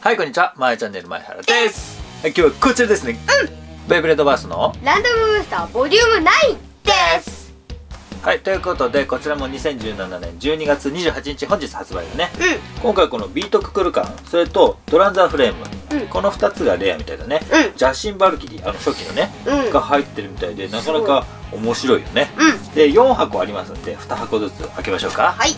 はい、こんにちは。まえチャンネル前原です。はい、今日はこちらですね。ベイブレードバースのランダムブースターボリューム9です。 はい、ということでこちらも2017年12月28日本日発売だね。今回このビートククルカン、それとトランザーフレーム、この2つがレアみたいだね。ジャシン・バルキリー、初期のね、が入ってるみたいで、なかなか面白いよね。で4箱ありますので2箱ずつ開けましょうか。 はい、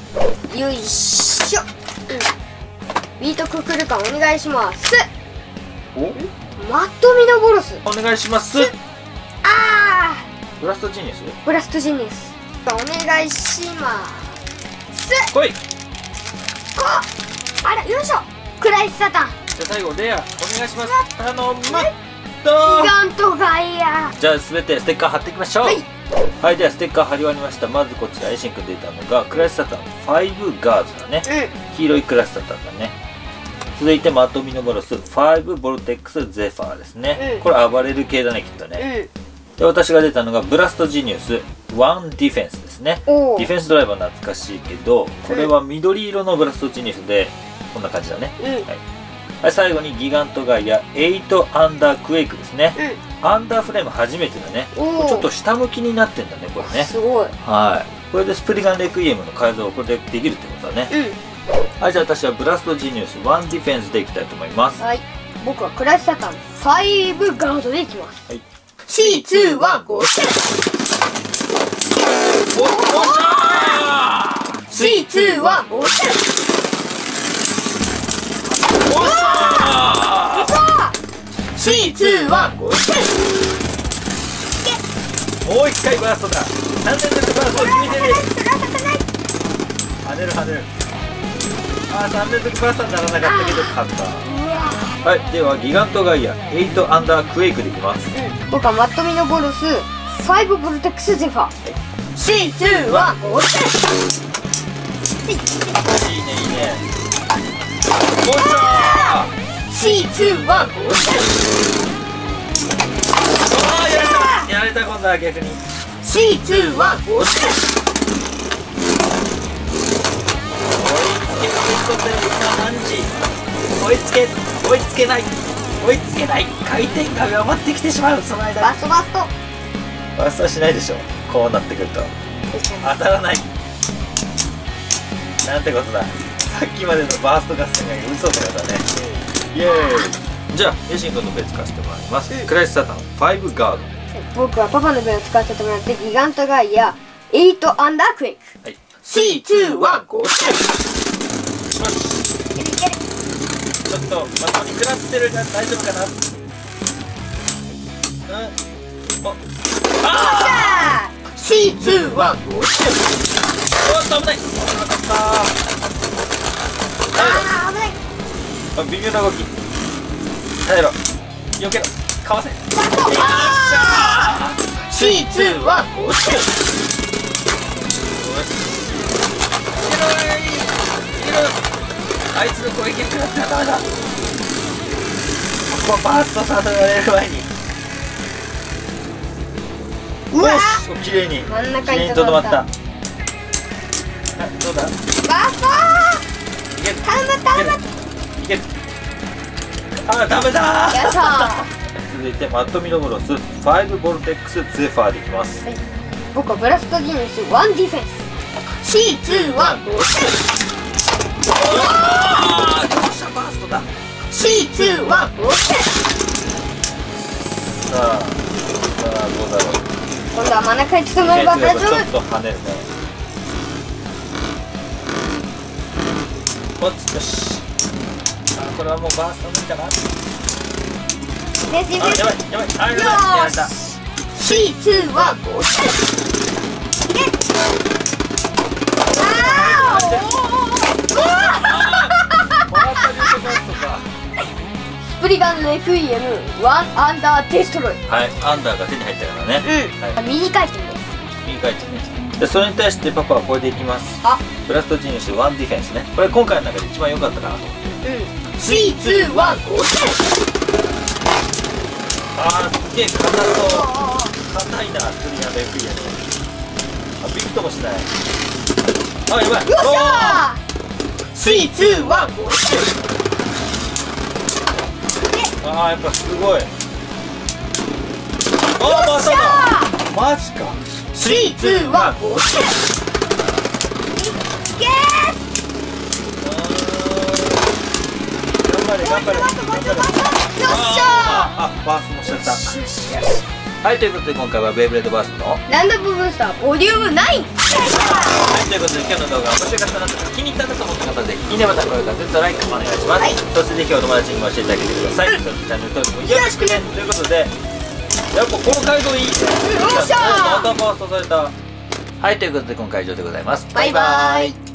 よいしょ。ビートククルカンお願いします。 お、 マットミノボロスお願いします。ブラストジニアス、 ブラストジニアスお願いします。 来い。 あら、よいしょ。クライスサタン。 じゃあ最後レアお願いします。頼む。 ギガントガイア。 じゃあ全てステッカー貼っていきましょう。はい、ではステッカー貼り終わりました。まずこちらエシン君出たのがクライスサタン5ガーズだね。黄色いクライスサタンだね。続いてマットミノボロス5ボルテックスゼファーですね。これ暴れる系だね、きっとね。で私が出たのがブラストジニウス1ディフェンスですね。ディフェンスドライバー懐かしいけど、これは緑色のブラストジニウスでこんな感じだね。はい、最後にギガントガイア8アンダークエイクですね。アンダーフレーム初めてだね。ちょっと下向きになってんだね、これね。 すごい。 はい、これでスプリガンレクイエムの改造をこれでできるってことだね。はい、じゃあ私はブラストジニウス1ディフェンスでいきたいと思います。 はい、僕はクライスサタン5ガードでいきます。はい、C2 は5点。C2 は5点。C2 は5点。 もう一回バーストだ。3連続バーストを決めてね。跳ねる跳ねる。3連続バーストにならなかったけど勝った。はい、ではギガントガイア8アンダークエイクでいきます。 僕はマットミノボロス5ボルテックスゼファー。C2 は5点。 いいねいいね。おっしゃー。 C2 は5点。 やられた今度は逆に。 C2 は5点。 追いつけない。回転が上回ってきてしまう。その間バストバストはしないでしょ。こうなってくると当たらない。なんてことだ。さっきまでのバースト合戦が嘘ってことだね。イエーイ。じゃあエシン君のベー使わせてもらいます。クライスサタン5ガード。僕はパパのベーを使わせてもらってギガントガイア8アンダークエイク。C2 は5点。 ちょっと的に食らってるが大丈夫かな。 C2 は5点。 おっと危ない。危なかった。 危ない。 微妙な動き。耐えろ。避けろ。かわせ。 C2 は5点。 あいつの攻撃食らったらダメだ。ここはバーストさせられる前に。よし、綺麗にとどまった。どうだ。 バーストー。いける。 いける。ダメだー。 続いてマットミノボロス5ボルテックスゼファーでいきます。 僕はブラストジニウス1ディフェンス。C2 は5点。 バーストだ。 C2 は5点。 さあどうだろう。 今度は真ん中に捕まれば大丈夫。 ちょっと跳ねるね。よし。これはもうバースト無理かな。やばいやばい。やられた。 C2 は5点。スプリガンレクイエム1アンダーデストロイ。 はい、アンダーが手に入ったからね。 右回転です。 右回転です。でそれに対してパパはこれでいきます。ブラストジニウス1ディフェンスね。これ今回の中で一番良かったかなと思って。 C2 は5点。 すげえ硬そう。硬いな、スプリガンレクイエム。ビクともしない。やばい。 よっしゃー。C2 は5点。 あ、やっぱすごい。あ、まただ。マジか。 3、2、1、押していけー。 頑張れ頑張れ。 よっしゃあ、バースもしちゃった。はい、ということで今回はベイブレードバースのー。ランダムブースターボリューム9。 はい、ということで今日の動画面白かったなとか気に入ったなと思った方はぜひいいねボタン、高評価、グッド、ライクお願いします、 はい、 そしてぜひお友達にも教えてあげてください、そしてチャンネル登録もよろしくね。ということでやっぱこの街道いいね。 よっしゃー。 またバーストされた。はい、ということで今回は以上でございます。 バイバーイ。